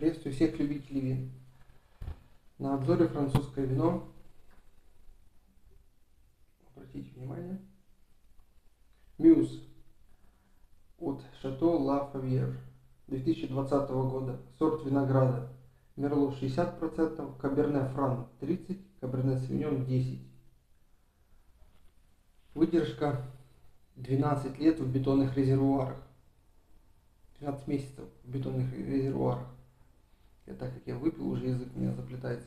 Приветствую всех любителей вин. На обзоре французское вино. Обратите внимание. Мюз от Шато Ла Фавьер 2020 года. Сорт винограда. Мерло 60%, Каберне Фран 30%, Каберне Савиньон 10%. Выдержка 12 лет в бетонных резервуарах. 12 месяцев в бетонных резервуарах. Так как я выпил, уже язык у меня заплетается.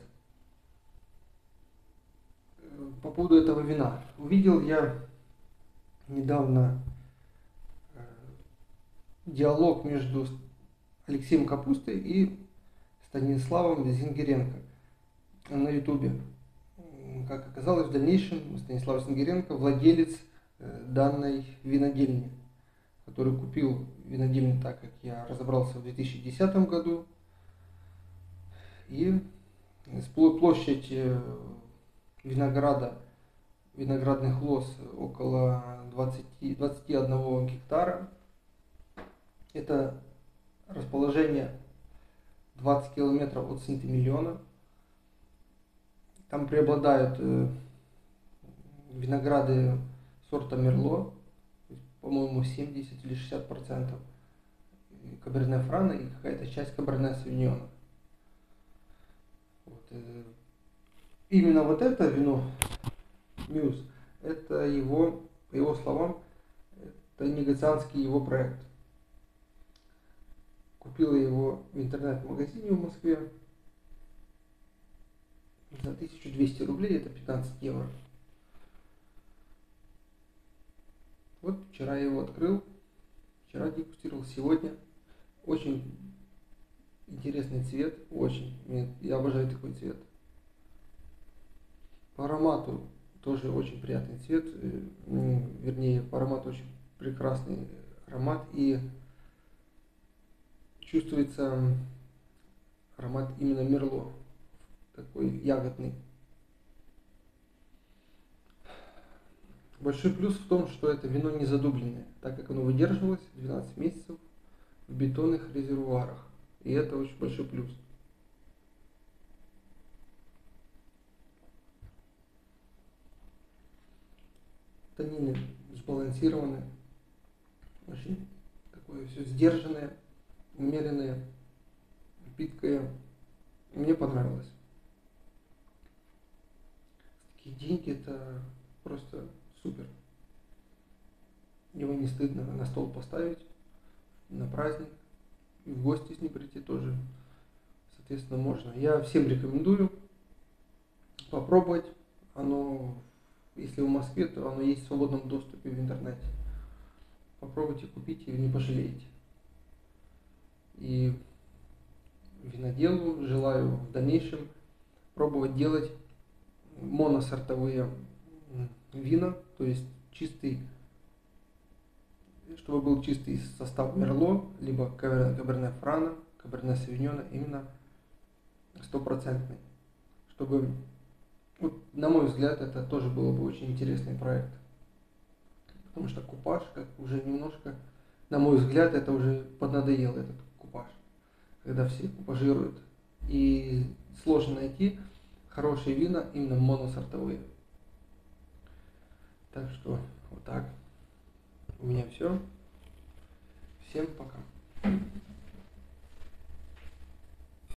По поводу этого вина. Увидел я недавно диалог между Алексеем Капустой и Станиславом Зингеренко на ютубе. Как оказалось, в дальнейшем Станислав Зингеренко владелец данной винодельни, который купил винодельню, так как я разобрался, в 2010 году. И площадь винограда, виноградных лоз около 21 гектара. Это расположение 20 километров от Сент-Эмилиона. Там преобладают винограды сорта Мерло, по-моему 70 или 60%, Каберне Франа и какая-то часть Каберне Савиньона. Именно вот это вино, Мюз, это его, по его словам, это негацианский его проект. Купила его в интернет-магазине в Москве за 1200 рублей, это 15 евро. Вот вчера я его открыл, вчера дегустировал, сегодня. Очень интересный цвет, очень, я обожаю такой цвет. По аромату тоже очень приятный цвет, вернее, по аромату очень прекрасный аромат, и чувствуется аромат именно Мерло, такой ягодный. Большой плюс в том, что это вино не задубленное, так как оно выдерживалось 12 месяцев в бетонных резервуарах, и это очень большой плюс. Танины сбалансированы, очень такое все сдержанное, умеренное, питкое. Мне понравилось. Такие деньги это просто супер. Его не стыдно на стол поставить, на праздник, и в гости с ним прийти тоже, соответственно, можно. Я всем рекомендую попробовать. Оно, если в Москве, то оно есть в свободном доступе в интернете. Попробуйте, купите, и не пожалеете. И виноделу желаю в дальнейшем пробовать делать моносортовые вина, то есть чистый, чтобы был чистый состав Мерло, либо Каберне Франа, Каберне Савиньона, именно стопроцентный. Чтобы, вот, на мой взгляд, это тоже было бы очень интересный проект. Потому что купаж, как уже немножко, на мой взгляд, это уже поднадоел этот купаж, когда все купажируют. И сложно найти хорошие вина, именно моносортовые. Так что вот так. У меня все. Всем пока.